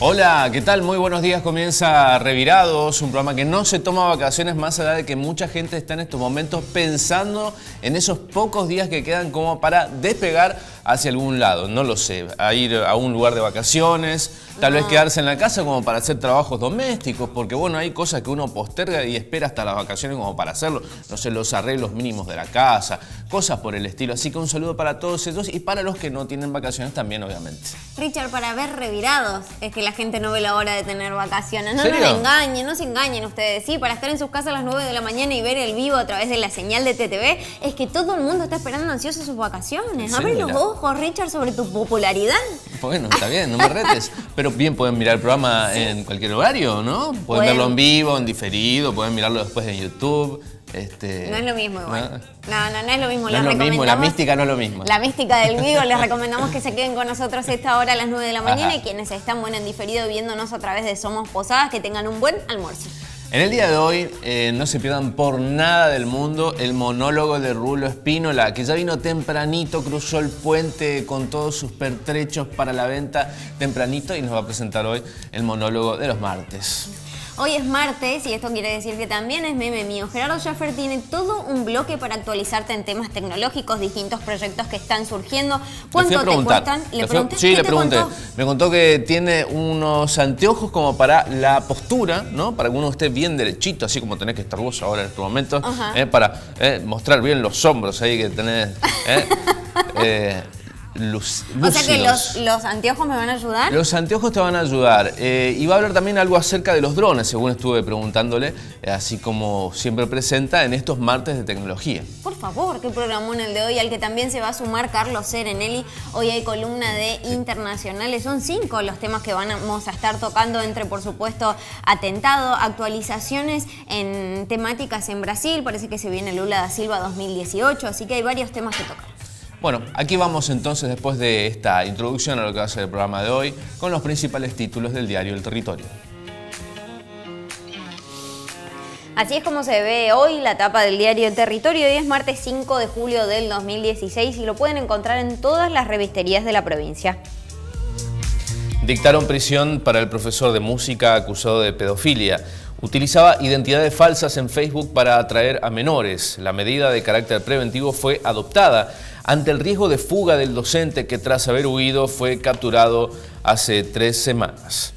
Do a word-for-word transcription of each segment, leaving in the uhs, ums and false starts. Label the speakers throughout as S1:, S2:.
S1: Hola, ¿qué tal? Muy buenos días. Comienza Revirados, un programa que no se toma vacaciones, más allá de que mucha gente está en estos momentos pensando en esos pocos días que quedan como para despegar hacia algún lado. No lo sé, a ir a un lugar de vacaciones, tal no. vez quedarse en la casa como para hacer trabajos domésticos, porque bueno, hay cosas que uno posterga y espera hasta las vacaciones como para hacerlo. No sé, los arreglos mínimos de la casa, cosas por el estilo. Así que un saludo para todos ellos y para los que no tienen vacaciones también, obviamente.
S2: Richard, para ver Revirados es que la gente no ve la hora de tener vacaciones. No
S1: ¿Serio?
S2: nos engañen, no se engañen ustedes. Sí, para estar en sus casas a las nueve de la mañana y ver el vivo a través de la señal de T T V, es que todo el mundo está esperando ansioso sus vacaciones. Abre los ojos, Richard, sobre tu popularidad.
S1: Bueno, está bien, no me retes. Pero bien, pueden mirar el programa sí. en cualquier horario, ¿no? Pueden, pueden verlo en vivo, en diferido, pueden mirarlo después en YouTube. Este...
S2: No es lo mismo igual. No, no, no es lo mismo.
S1: No es lo mismo, la mística no es lo mismo.
S2: La mística del vivo, les recomendamos que se queden con nosotros a esta hora a las nueve de la mañana. Ajá. Y quienes están bueno en diferido viéndonos a través de Somos Posadas, que tengan un buen almuerzo.
S1: En el día de hoy, eh, no se pierdan por nada del mundo el monólogo de Rulo Espínola, que ya vino tempranito, cruzó el puente con todos sus pertrechos para la venta tempranito y nos va a presentar hoy el monólogo de los martes.
S2: Hoy es martes y esto quiere decir que también es meme mío. Gerardo Schaffer tiene todo un bloque para actualizarte en temas tecnológicos, distintos proyectos que están surgiendo. ¿Cuánto te cuestan?
S1: ¿Le pregunté? Sí, le pregunté. Contó? Me contó que tiene unos anteojos como para la postura, ¿no? Para que uno esté bien derechito, así como tenés que estar vos ahora en este momento, eh, para eh, mostrar bien los hombros ahí que tenés. Eh, eh, Luz,
S2: o sea que los, los anteojos me van a ayudar.
S1: Los anteojos te van a ayudar. Eh, y va a hablar también algo acerca de los drones, según estuve preguntándole, eh, así como siempre presenta en estos martes de tecnología.
S2: Por favor, qué programón el de hoy, al que también se va a sumar Carlos Serenelli. Hoy hay columna de sí. internacionales. Son cinco los temas que vamos a estar tocando, entre, por supuesto, atentado, actualizaciones en temáticas en Brasil. Parece que se viene Lula da Silva dos mil dieciocho, así que hay varios temas que tocar.
S1: Bueno, aquí vamos entonces, después de esta introducción a lo que va a ser el programa de hoy, con los principales títulos del diario El Territorio.
S2: Así es como se ve hoy la tapa del diario El Territorio. Hoy es martes cinco de julio del dos mil dieciséis y lo pueden encontrar en todas las revisterías de la provincia.
S1: Dictaron prisión para el profesor de música acusado de pedofilia. Utilizaba identidades falsas en Facebook para atraer a menores. La medida de carácter preventivo fue adoptada ante el riesgo de fuga del docente que, tras haber huido, fue capturado hace tres semanas.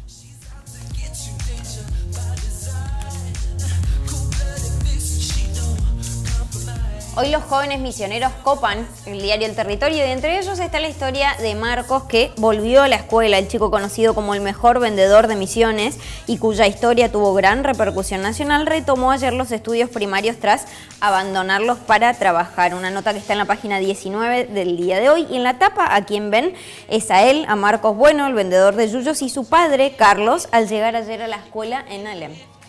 S2: Hoy los jóvenes misioneros copan el diario El Territorio y entre ellos está la historia de Marcos, que volvió a la escuela, el chico conocido como el mejor vendedor de misiones y cuya historia tuvo gran repercusión nacional, retomó ayer los estudios primarios tras abandonarlos para trabajar. Una nota que está en la página diecinueve del día de hoy y en la tapa a quien ven es a él, a Marcos Bueno, el vendedor de yuyos, y su padre, Carlos, al llegar ayer a la escuela en Alem.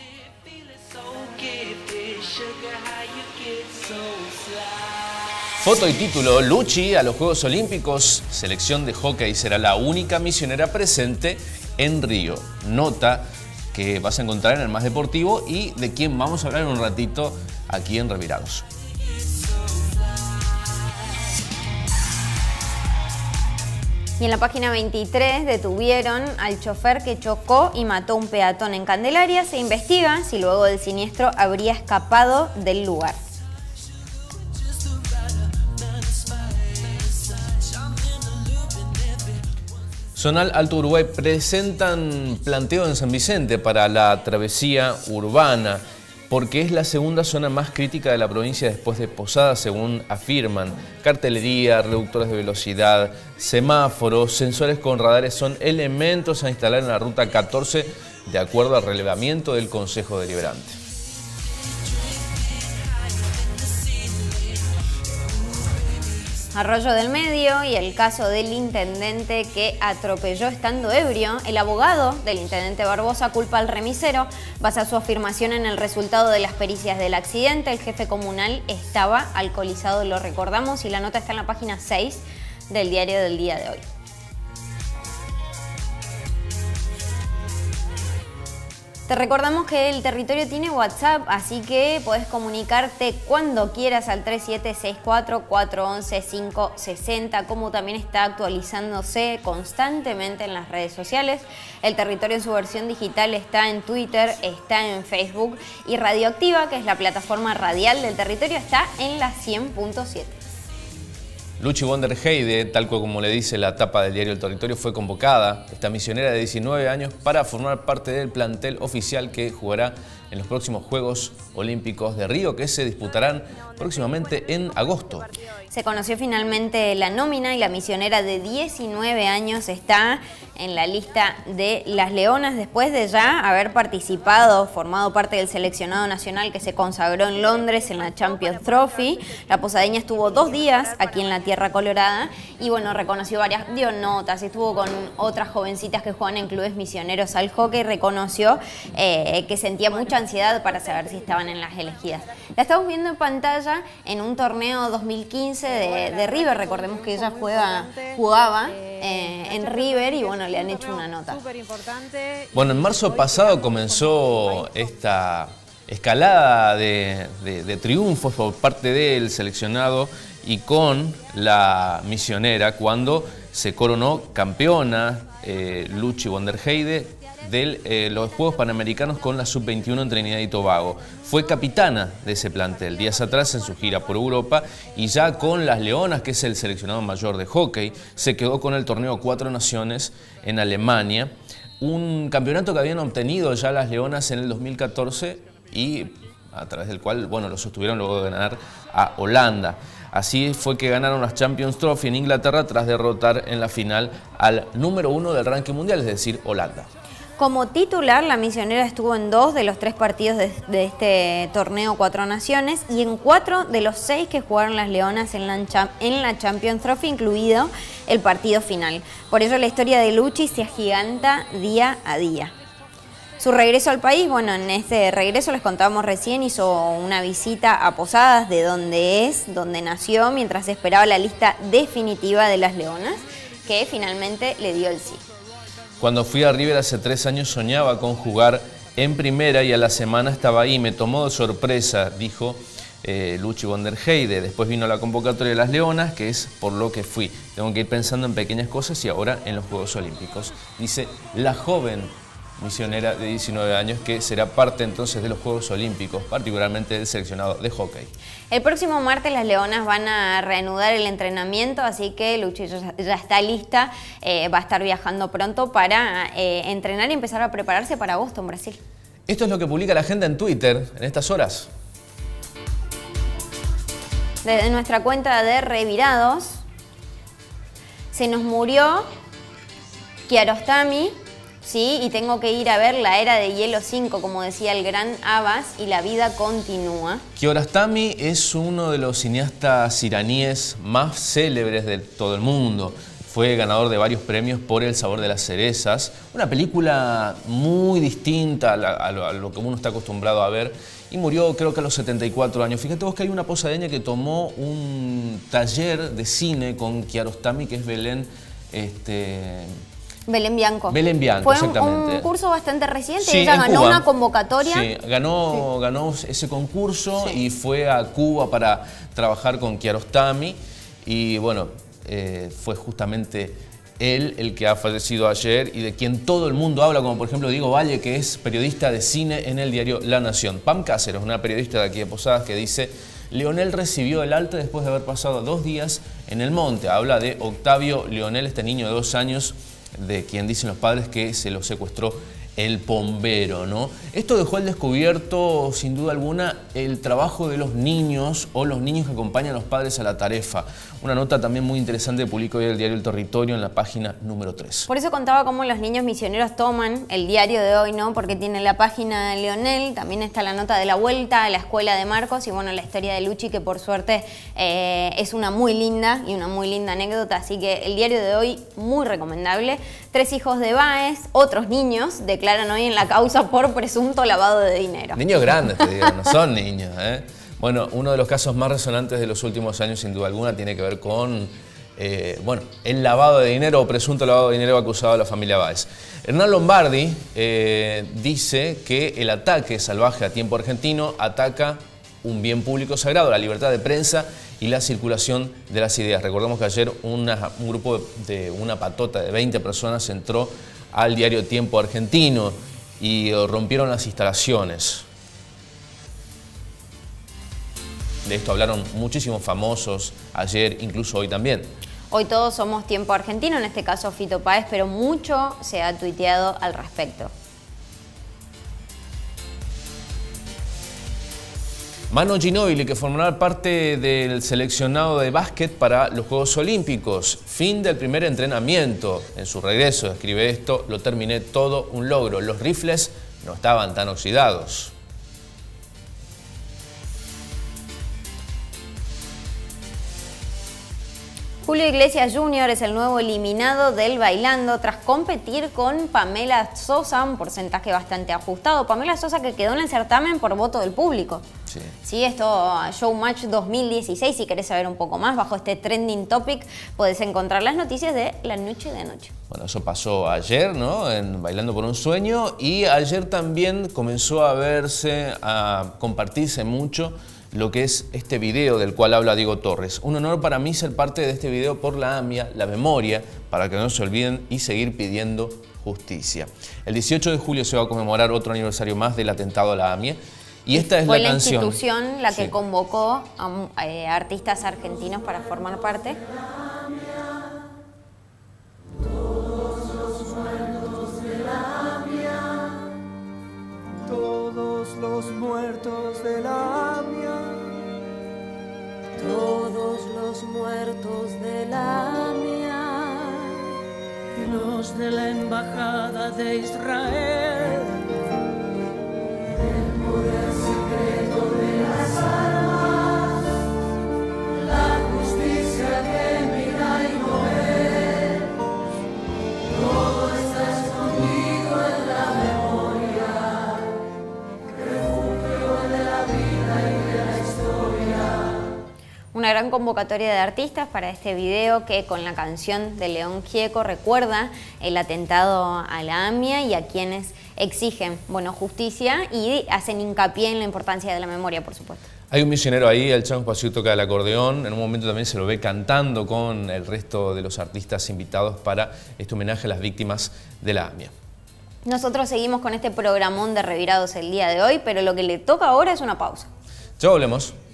S1: Foto y título: Luchi a los Juegos Olímpicos. Selección de hockey será la única misionera presente en Río. Nota que vas a encontrar en el Más Deportivo y de quien vamos a hablar en un ratito aquí en Revirados.
S2: Y en la página veintitrés detuvieron al chofer que chocó y mató a un peatón en Candelaria. Se investiga si luego del siniestro habría escapado del lugar.
S1: Zonal Alto Uruguay presentan planteo en San Vicente para la travesía urbana, porque es la segunda zona más crítica de la provincia después de Posadas, según afirman. Cartelería, reductores de velocidad, semáforos, sensores con radares son elementos a instalar en la ruta catorce, de acuerdo al relevamiento del Consejo Deliberante.
S2: Arroyo del Medio y el caso del intendente que atropelló estando ebrio. El abogado del intendente Barbosa culpa al remisero. Basa su afirmación en el resultado de las pericias del accidente. El jefe comunal estaba alcoholizado, lo recordamos, y la nota está en la página seis del diario del día de hoy. Te recordamos que el territorio tiene WhatsApp, así que podés comunicarte cuando quieras al tres siete seis cuatro, cuatro uno uno, cinco seis cero, como también está actualizándose constantemente en las redes sociales. El territorio en su versión digital está en Twitter, está en Facebook y Radioactiva, que es la plataforma radial del territorio, está en la cien punto siete.
S1: Luchi von der Heide, tal como le dice la tapa del diario El Territorio, fue convocada, esta misionera de diecinueve años, para formar parte del plantel oficial que jugará en los próximos Juegos Olímpicos de Río, que se disputarán próximamente en agosto.
S2: Se conoció finalmente la nómina y la misionera de diecinueve años está en la lista de las Leonas después de ya haber participado, formado parte del seleccionado nacional que se consagró en Londres en la Champions Trophy. La posadeña estuvo dos días aquí en la Tierra Colorada y bueno, reconoció varias, dio notas, estuvo con otras jovencitas que juegan en clubes misioneros al hockey, reconoció eh, que sentía mucha ansiedad para saber si estaban en las elegidas. La estamos viendo en pantalla en un torneo dos mil quince de, de River, recordemos que ella juega, jugaba eh, en River y bueno, le han hecho una nota.
S1: Bueno, en marzo pasado comenzó esta escalada de, de, de triunfos por parte del seleccionado y con la misionera cuando se coronó campeona eh, Luchi von der Heide de eh, los Juegos Panamericanos con la sub veintiuno en Trinidad y Tobago. Fue capitana de ese plantel días atrás en su gira por Europa y ya con las Leonas, que es el seleccionado mayor de hockey, se quedó con el torneo Cuatro Naciones en Alemania, un campeonato que habían obtenido ya las Leonas en el dos mil catorce y a través del cual, bueno, lo sostuvieron luego de ganar a Holanda. Así fue que ganaron las Champions Trophy en Inglaterra tras derrotar en la final al número uno del ranking mundial, es decir, Holanda.
S2: Como titular, la misionera estuvo en dos de los tres partidos de, de este torneo Cuatro Naciones y en cuatro de los seis que jugaron las Leonas en la, en la Champions Trophy, incluido el partido final. Por ello la historia de Luchi se agiganta día a día. Su regreso al país, bueno, en este regreso les contábamos recién, hizo una visita a Posadas, de donde es, donde nació, mientras esperaba la lista definitiva de las Leonas, que finalmente le dio el sí.
S1: Cuando fui a River hace tres años soñaba con jugar en primera y a la semana estaba ahí. Me tomó de sorpresa, dijo eh, Luchi von der Heide. Después vino la convocatoria de las Leonas, que es por lo que fui. Tengo que ir pensando en pequeñas cosas y ahora en los Juegos Olímpicos. Dice la joven misionera de diecinueve años que será parte entonces de los Juegos Olímpicos, particularmente del seleccionado de hockey.
S2: El próximo martes las Leonas van a reanudar el entrenamiento, así que Luchi ya, ya está lista, eh, va a estar viajando pronto para eh, entrenar y empezar a prepararse para agosto en Brasil.
S1: Esto es lo que publica la gente en Twitter en estas horas.
S2: Desde nuestra cuenta de Revirados, se nos murió Kiarostami. Sí, y tengo que ir a ver La Era de Hielo cinco, como decía el gran Abbas, y la vida continúa.
S1: Kiarostami es uno de los cineastas iraníes más célebres de todo el mundo. Fue ganador de varios premios por El sabor de las cerezas. Una película muy distinta a, la, a, lo, a lo que uno está acostumbrado a ver. Y murió creo que a los setenta y cuatro años. Fíjate vos que hay una posadeña que tomó un taller de cine con Kiarostami, que es Belén... Este,
S2: Belén Bianco.
S1: Belén Bianco,
S2: Fue
S1: exactamente.
S2: un, un curso bastante reciente,
S1: sí,
S2: ella ganó
S1: Cuba.
S2: una convocatoria.
S1: Sí, ganó, sí. ganó ese concurso sí. y fue a Cuba para trabajar con Kiarostami y bueno, eh, fue justamente él el que ha fallecido ayer y de quien todo el mundo habla, como por ejemplo Diego Valle, que es periodista de cine en el diario La Nación. Pam Cáceres, una periodista de aquí de Posadas, que dice: Leonel recibió el alta después de haber pasado dos días en el monte. Habla de Octavio Leonel, este niño de dos años, de quien dicen los padres que se lo secuestró el bombero, ¿no? Esto dejó al descubierto, sin duda alguna, el trabajo de los niños o los niños que acompañan a los padres a la tarefa. Una nota también muy interesante que publicó hoy el diario El Territorio en la página número tres.
S2: Por eso contaba cómo los niños misioneros toman el diario de hoy, ¿no? Porque tiene la página de Leonel, también está la nota de la vuelta a la escuela de Marcos y bueno, la historia de Luchi, que por suerte eh, es una muy linda y una muy linda anécdota, así que el diario de hoy muy recomendable. Tres hijos de Báez, otros niños, declaran hoy en la causa por presunto lavado de dinero.
S1: Niños grandes, te digo, no son niños, ¿eh? Bueno, uno de los casos más resonantes de los últimos años, sin duda alguna, tiene que ver con eh, bueno, el lavado de dinero o presunto lavado de dinero acusado a la familia Báez. Hernán Lombardi eh, dice que el ataque salvaje a Tiempo Argentino ataca un bien público sagrado, la libertad de prensa y la circulación de las ideas. Recordemos que ayer una, un grupo de una patota de veinte personas entró al diario Tiempo Argentino y rompieron las instalaciones. De esto hablaron muchísimos famosos ayer, incluso hoy también.
S2: Hoy todos somos Tiempo Argentino, en este caso Fito Páez, pero mucho se ha tuiteado al respecto.
S1: Manu Ginóbili, que formará parte del seleccionado de básquet para los Juegos Olímpicos. Fin del primer entrenamiento. En su regreso escribe esto: lo terminé todo un logro. Los rifles no estaban tan oxidados.
S2: Julio Iglesias junior es el nuevo eliminado del Bailando tras competir con Pamela Sosa, un porcentaje bastante ajustado. Pamela Sosa, que quedó en el certamen por voto del público.
S1: Sí.
S2: Sí, esto Showmatch dos mil dieciséis, si querés saber un poco más, bajo este trending topic podés encontrar las noticias de la noche de anoche.
S1: Bueno, eso pasó ayer, ¿no? En Bailando por un Sueño, y ayer también comenzó a verse, a compartirse mucho lo que es este video del cual habla Diego Torres. Un honor para mí ser parte de este video por la AMIA, la memoria, para que no se olviden y seguir pidiendo justicia. El dieciocho de julio se va a conmemorar otro aniversario más del atentado a la AMIA. Y esta es
S2: Fue
S1: la,
S2: la
S1: canción.
S2: institución la que
S1: Sí.
S2: convocó a eh, artistas argentinos para formar parte.
S3: Todos los muertos de la AMIA, todos los muertos de la AMIA, y los de la Embajada de Israel, el poder secreto de las armas, la justicia que mira y no ve, todo está escondido en la memoria.
S2: Una gran convocatoria de artistas para este video que con la canción de León Gieco recuerda el atentado a la AMIA y a quienes exigen, bueno, justicia y hacen hincapié en la importancia de la memoria, por supuesto.
S1: Hay un misionero ahí, el Chango Espacio toca el acordeón, en un momento también se lo ve cantando con el resto de los artistas invitados para este homenaje a las víctimas de la AMIA.
S2: Nosotros seguimos con este programón de Revirados el día de hoy, pero lo que le toca ahora es una pausa.
S1: Ya volvemos.